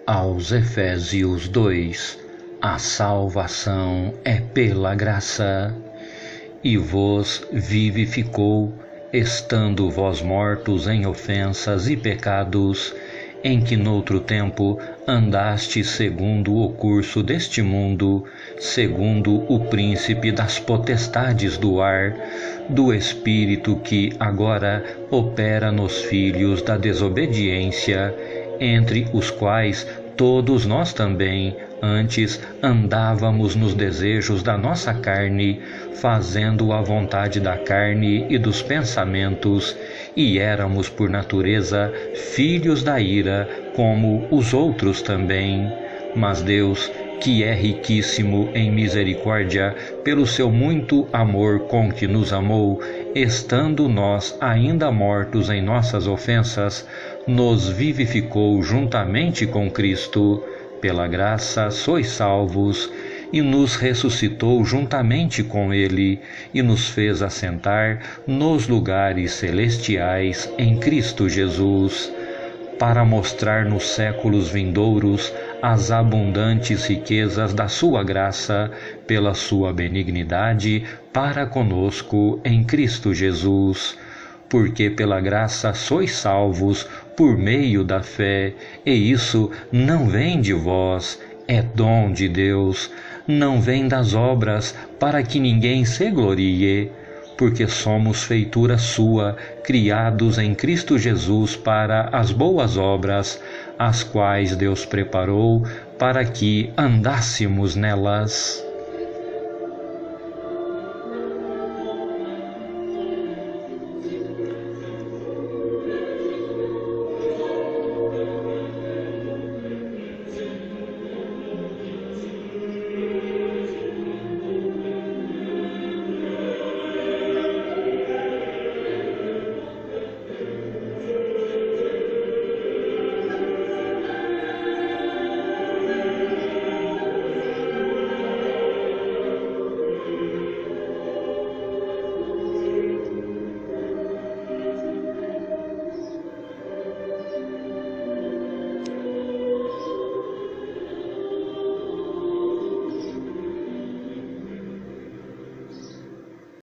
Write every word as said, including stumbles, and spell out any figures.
Aos Efésios dois, a salvação é pela graça, e vos vivificou, estando vós mortos em ofensas e pecados, em que noutro tempo andastes segundo o curso deste mundo, segundo o príncipe das potestades do ar, do espírito que agora opera nos filhos da desobediência, entre os quais todos nós também antes andávamos nos desejos da nossa carne, fazendo a vontade da carne e dos pensamentos, e éramos por natureza filhos da ira, como os outros também. Mas Deus, que é riquíssimo em misericórdia, pelo seu muito amor com que nos amou, estando nós ainda mortos em nossas ofensas, nos vivificou juntamente com Cristo. Pela graça sois salvos, e nos ressuscitou juntamente com Ele, e nos fez assentar nos lugares celestiais em Cristo Jesus, para mostrar nos séculos vindouros as abundantes riquezas da sua graça, pela sua benignidade para conosco em Cristo Jesus. Porque pela graça sois salvos por meio da fé, e isso não vem de vós, é dom de Deus, não vem das obras, para que ninguém se glorie, porque somos feitura sua, criados em Cristo Jesus para as boas obras, as quais Deus preparou para que andássemos nelas.